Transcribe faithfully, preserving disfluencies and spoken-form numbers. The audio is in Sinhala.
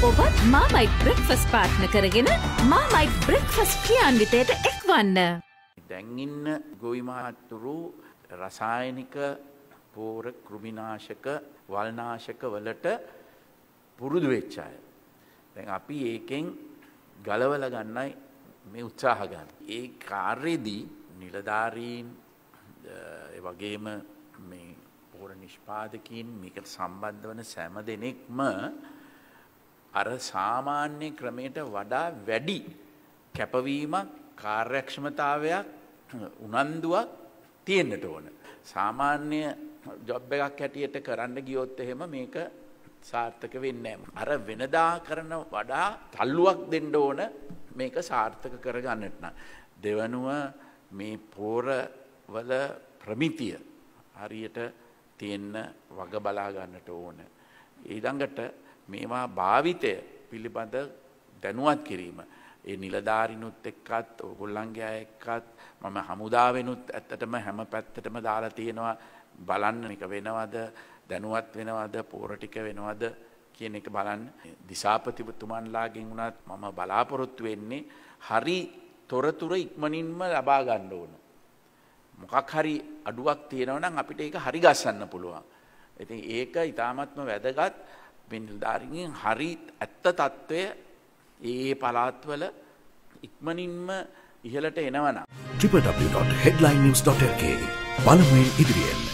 ඔබත් මාමයිට් බ්‍රෙක්ෆාස්ට් පාර්ට්නර් කරගෙන මාමයිට් බ්‍රෙක්ෆාස්ට් ක්‍රියාන්විතයට එක්වන්න. දැන් ඉන්න ගොවි මහතුරු රසායනික පෝර කෘමිනාශක වල්නාශක වලට පුරුදු වෙච්ච අය. දැන් අපි ඒකෙන් ගලවලා ගන්නයි මේ උත්සාහ ගන්න. ඒ කාර්යයේදී නිලධාරීන් ඒ වගේම මේ පෝර නිෂ්පාදකීන් මේකට සම්බන්ධ වන සෑම දෙනෙක්ම අර සාමාන්‍ය ක්‍රමයට වඩා වැඩි කැපවීමක් කාර්යක්ෂමතාවයක් උනන්දුවක් තියෙන්නට ඕන. සාමාන්‍ය ජොබ් එකක් හැටියට කරන්න ගියොත් එහෙම මේක සාර්ථක වෙන්නේ නැහැ. අර වෙනදා කරන වඩා තල්ලුවක් දෙන්න ඕන මේක සාර්ථක කරගන්නට නම්. දෙවනුව මේ පෝර වල ප්‍රමිතිය හරියට තියෙන්න වග බලා ගන්නට ඕන. ඊළඟට මේවා භාවිතය පිළිබඳ දැනුවත් කිරීම. ඒ නිලධාරිනුත් එක්කත් ඕගොල්ලන්ගේ අය එක්කත් මම හමුදාවෙනුත් ඇත්තටම හැම පැත්තටම දාලා තියෙනවා බලන්න එක වෙනවද දැනුවත් වෙනවද පෝර ටික වෙනවද කියන එක බලන්න. දිසාපතිතුමන්ලාගෙන් උනත් මම බලාපොරොත්තු වෙන්නේ හරි තොරතුරු ඉක්මනින්ම ලබා ගන්න ඕන. මොකක් හරි අඩුවක් තියෙනවා නම් අපිට ඒක හරි ගස්සන්න පුළුවන්. ඉතින් ඒක ඊටාත්ම වැදගත්. නිලධාරීන් හරි ඇත්ත తত্ত্বය ඒ පළාත්වල ඉක්මනින්ම ඉහළට එනවා නම් w w w dot headline news dot l k බලමු ඉදිරියෙන්